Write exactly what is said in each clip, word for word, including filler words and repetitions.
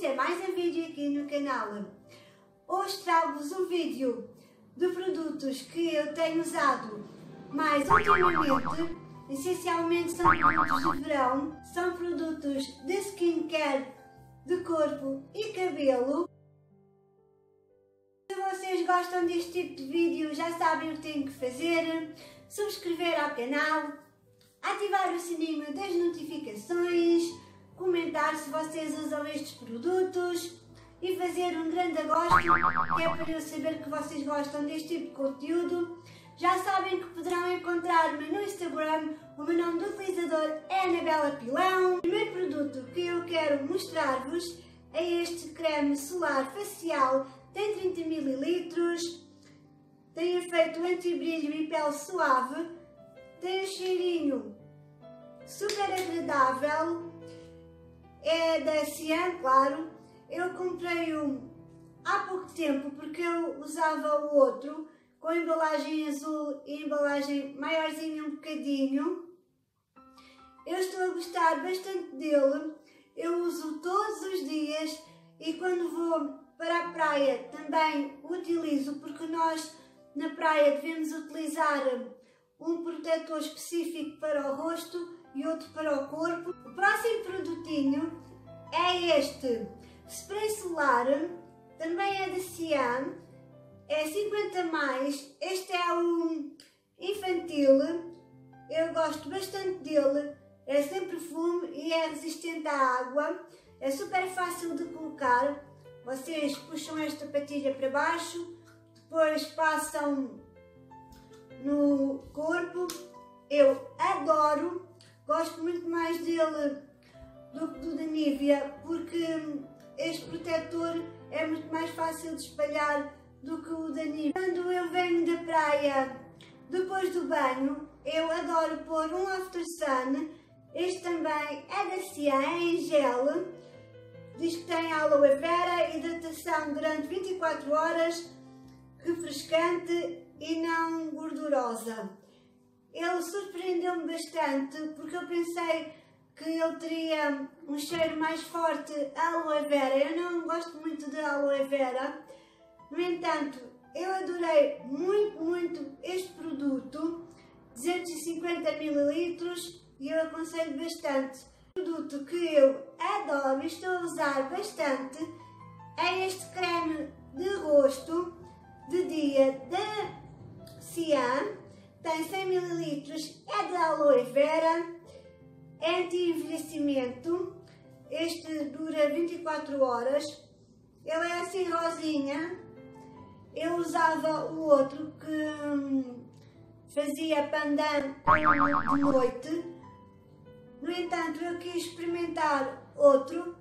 bem-vindos a mais um vídeo aqui no canal. Hoje trago-vos um vídeo de produtos que eu tenho usado mais ultimamente. Essencialmente são produtos de verão, são produtos de skincare de corpo e cabelo. Se vocês gostam deste tipo de vídeo, já sabem o que têm que fazer: subscrever ao canal, ativar o sininho das notificações, comentar se vocês usam estes produtos e fazer um grande gosto, que é para eu saber que vocês gostam deste tipo de conteúdo. Já sabem que poderão encontrar-me no Instagram. O meu nome do utilizador é Anabela Pilão. O primeiro produto que eu quero mostrar-vos é este creme solar facial. Tem trinta mililitros, tem efeito anti-brilho e pele suave, tem um cheirinho super agradável, é da Cian, claro. Eu comprei-o há pouco tempo porque eu usava o outro com embalagem azul e embalagem maiorzinha um bocadinho. Eu estou a gostar bastante dele, eu uso todos os dias e quando vou para a praia também utilizo, porque nós na praia devemos utilizar um protetor específico para o rosto e outro para o corpo. O próximo produtinho é este spray solar, também é da Cian, é cinquenta mais, este é um infantil, eu gosto bastante dele, é sem perfume e é resistente à água, é super fácil de colocar. Vocês puxam esta patilha para baixo, depois passam no corpo. Eu adoro, gosto muito mais dele do que do da Nivea, porque este protetor é muito mais fácil de espalhar do que o da Nivea. Quando eu venho da praia, depois do banho, eu adoro pôr um after sun. Este também é da Cian, é em gel. Diz que tem aloe vera, hidratação durante vinte e quatro horas, refrescante e não gordurosa. Ele surpreendeu-me bastante porque eu pensei que ele teria um cheiro mais forte a aloe vera. Eu não gosto muito de aloe vera. No entanto, eu adorei muito, muito este produto, duzentos e cinquenta mililitros, e eu aconselho bastante. O produto que eu adoro e estou a usar bastante é este creme de rosto de dia da Cian. Tem cem mililitros, é de aloe vera, é anti-envelhecimento. Este dura vinte e quatro horas. Ele é assim rosinha. Eu usava o outro que hum, fazia pandan de noite. No entanto, eu quis experimentar outro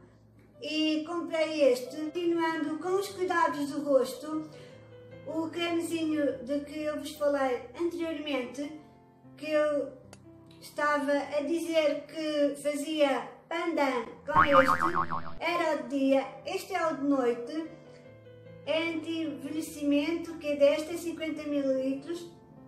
e comprei este. Continuando com os cuidados do rosto, o cremezinho de que eu vos falei anteriormente, que eu estava a dizer que fazia pandan com este, era o de dia, este é o de noite, é anti-envelhecimento, que é deste, é cinquenta mililitros.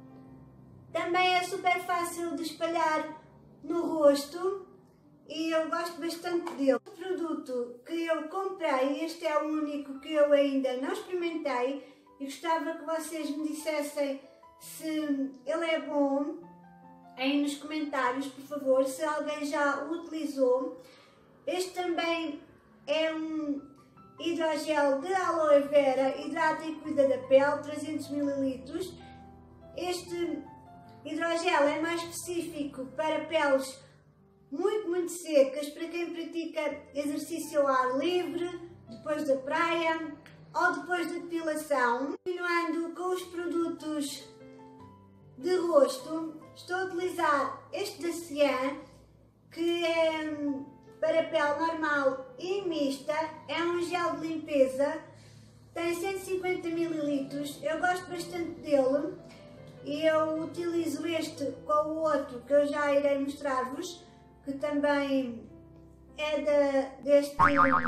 Também é super fácil de espalhar no rosto e eu gosto bastante dele. O produto que eu comprei, este é o único que eu ainda não experimentei e gostava que vocês me dissessem se ele é bom aí nos comentários, por favor, se alguém já o utilizou. Este também é um hidrogel de aloe vera, hidrata e cuida da pele, trezentos mililitros. Este hidrogel é mais específico para peles muito, muito secas, para quem pratica exercício ao ar livre, depois da praia ou depois da depilação. Continuando com os produtos de rosto, estou a utilizar este da Cian, que é para pele normal e mista, é um gel de limpeza, tem cento e cinquenta mililitros, eu gosto bastante dele e eu utilizo este com o outro que eu já irei mostrar-vos, que também é da, deste,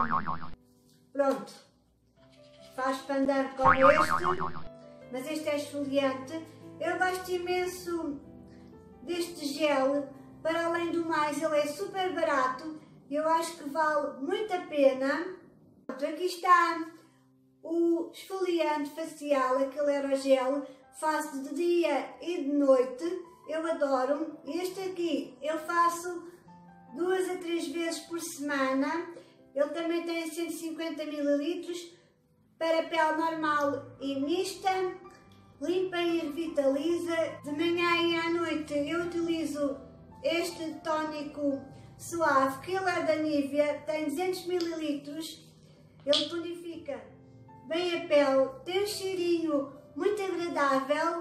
pronto, faz pandan com este, mas este é esfoliante. Eu gosto imenso deste gel, para além do mais ele é super barato, eu acho que vale muito a pena. pronto, aqui está o esfoliante facial, aquele aerogel, faço de dia e de noite, eu adoro. Este aqui eu faço duas a três vezes por semana, ele também tem cento e cinquenta mililitros, para pele normal e mista, limpa e revitaliza. De manhã e à noite eu utilizo este tónico suave, que ele é da Nivea, tem duzentos mililitros, ele tonifica bem a pele, tem um cheirinho muito agradável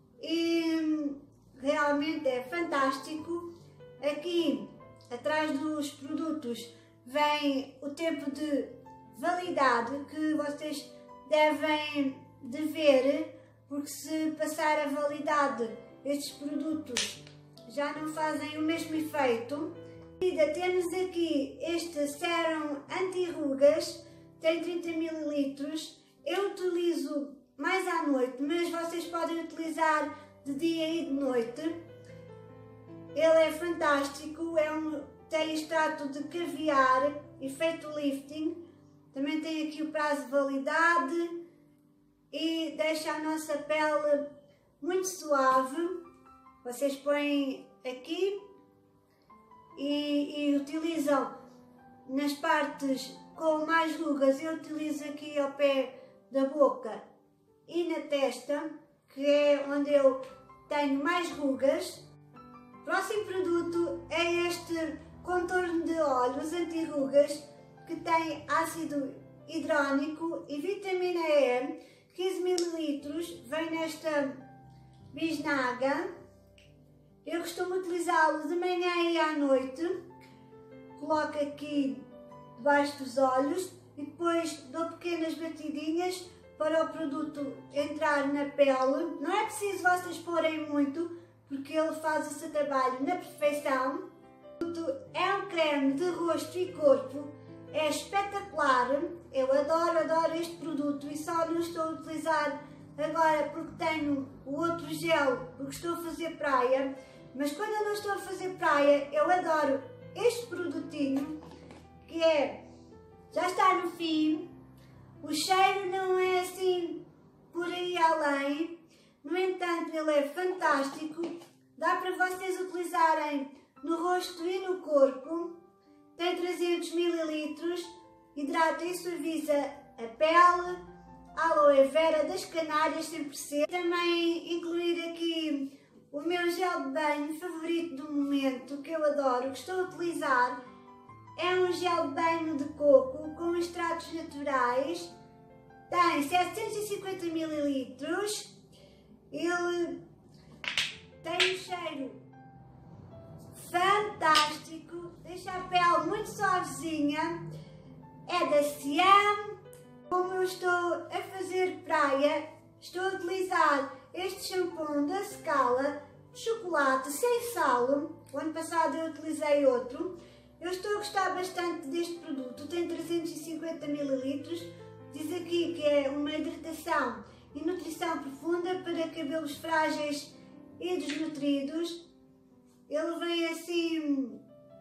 e realmente é fantástico. Aqui atrás dos produtos vem o tempo de validade que vocês devem de ver, porque se passar a validade estes produtos já não fazem o mesmo efeito. Ainda temos aqui este sérum anti-rugas, tem trinta mililitros, eu utilizo mais à noite, mas vocês podem utilizar de dia e de noite. Ele é fantástico, é um, tem extrato de caviar, efeito lifting, também tem aqui o prazo de validade e deixa a nossa pele muito suave. Vocês põem aqui e, e utilizam nas partes com mais rugas. Eu utilizo aqui ao pé da boca e na testa, que é onde eu tenho mais rugas. O próximo produto é este contorno de olhos anti-rugas, que tem ácido hidrónico e vitamina E, quinze mililitros, vem nesta bisnaga. Eu costumo utilizá-lo de manhã e à noite, coloco aqui debaixo dos olhos e depois dou pequenas batidinhas para o produto entrar na pele. Não é preciso vocês porem muito, porque ele faz o seu trabalho na perfeição. O produto é um creme de rosto e corpo, é espetacular, eu adoro, adoro este produto e só não estou a utilizar agora porque tenho o outro gel, porque estou a fazer praia, mas quando eu não estou a fazer praia, eu adoro este produtinho, que é, já está no fim, o cheiro não é assim por aí além, no entanto ele é fantástico, dá para vocês utilizarem no rosto e no corpo, tem trezentos mililitros, hidrata e suaviza a pele, aloe vera das Canárias cem por cento. Também incluir aqui o meu gel de banho favorito do momento, que eu adoro, que estou a utilizar. É um gel de banho de coco com extratos naturais, tem setecentos e cinquenta mililitros, ele tem um cheiro fantástico, deixa a pele muito suavezinha, é da Ciam. Como eu estou a fazer praia, estou a utilizar este shampoo da Scala, chocolate sem sal. O ano passado eu utilizei outro. Eu estou a gostar bastante deste produto, tem trezentos e cinquenta mililitros, diz aqui que é uma hidratação e nutrição profunda para cabelos frágeis e desnutridos. Ele vem assim,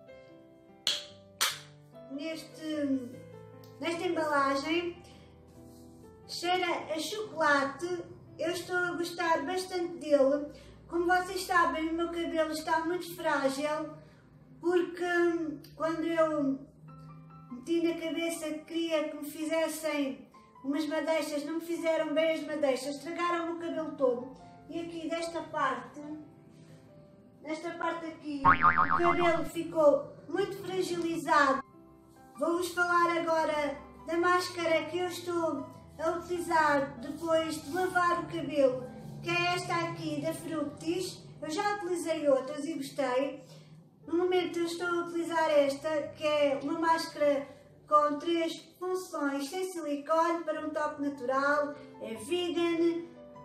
neste, nesta embalagem, cheira a chocolate, eu estou a gostar bastante dele. Como vocês sabem, o meu cabelo está muito frágil, porque quando eu meti na cabeça que queria que me fizessem umas madeixas, não me fizeram bem as madeixas, estragaram o cabelo todo. E aqui desta parte, nesta parte aqui, o cabelo ficou muito fragilizado. Vou-vos falar agora da máscara que eu estou a utilizar depois de lavar o cabelo, que é esta aqui da Fructis. Eu já utilizei outras e gostei. No momento eu estou a utilizar esta, que é uma máscara com três funções, sem silicone, para um toque natural, é vegan,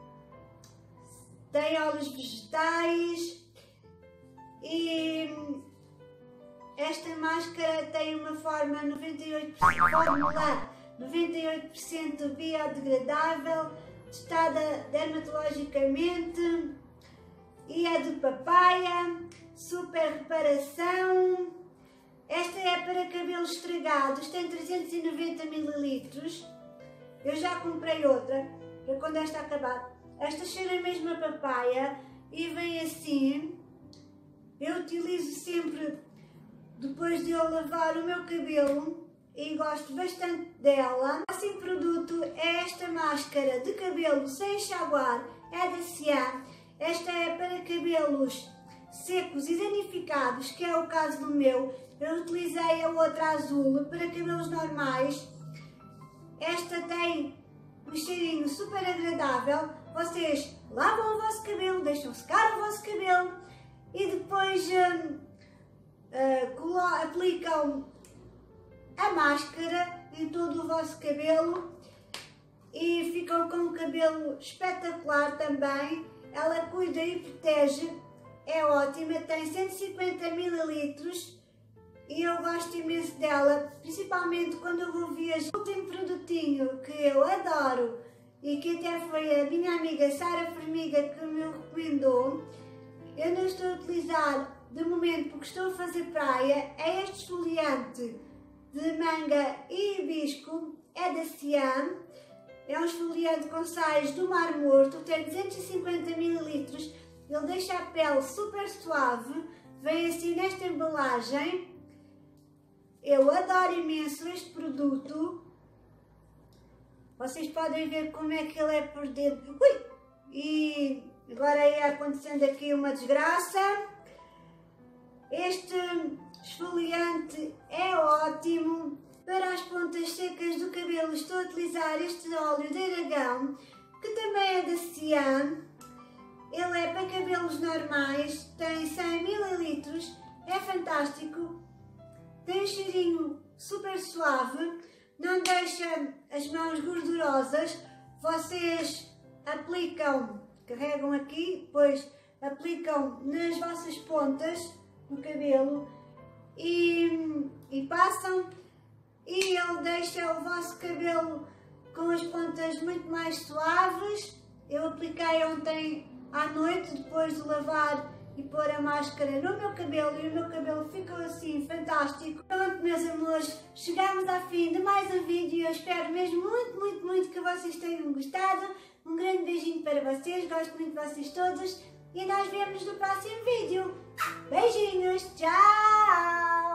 tem óleos vegetais e esta máscara tem uma forma noventa e oito por cento, fórmula noventa e oito por cento biodegradável, testada dermatologicamente e é de papaya, super reparação Esta é para cabelos estragados, tem trezentos e noventa mililitros. Eu já comprei outra, para quando esta acabar. Esta cheira mesmo a papaya e vem assim. Eu utilizo sempre depois de eu lavar o meu cabelo e gosto bastante dela. O próximo produto é esta máscara de cabelo sem enxaguar, é da Cian. Esta é para cabelos secos e danificados, que é o caso do meu. Eu utilizei a outra azul para cabelos normais. Esta tem um cheirinho super agradável. Vocês lavam o vosso cabelo, deixam secar o vosso cabelo e depois hum, uh, aplicam a máscara em todo o vosso cabelo e ficam com um cabelo espetacular também. Ela cuida e protege, é ótima, tem cento e cinquenta mililitros e eu gosto imenso dela, principalmente quando eu vou viajar. O último produtinho que eu adoro e que até foi a minha amiga Sara Formiga que me recomendou, eu não estou a utilizar de momento porque estou a fazer praia, é este esfoliante de manga e hibisco, é da Cian. É um esfoliante com sais do Mar Morto, tem duzentos e cinquenta mililitros, ele deixa a pele super suave, vem assim nesta embalagem. Eu adoro imenso este produto. Vocês podem ver como é que ele é por dentro. Ui! E agora ia acontecendo aqui uma desgraça. Este esfoliante é ótimo para as pontas secas do cabelo. Estou a utilizar este óleo de aragão, que também é da Cian. Ele é para cabelos normais, tem cem mililitros, é fantástico. Tem um cheirinho super suave, não deixa as mãos gordurosas. Vocês aplicam, carregam aqui, depois aplicam nas vossas pontas do cabelo e, e passam, e ele deixa o vosso cabelo com as pontas muito mais suaves. Eu apliquei ontem à noite, depois de lavar e pôr a máscara no meu cabelo, e o meu cabelo ficou assim fantástico. Pronto, meus amores, chegamos ao fim de mais um vídeo. Eu espero mesmo muito, muito, muito que vocês tenham gostado. Um grande beijinho para vocês, gosto muito de vocês todos e nós vemos no próximo vídeo. Beijinhos, tchau!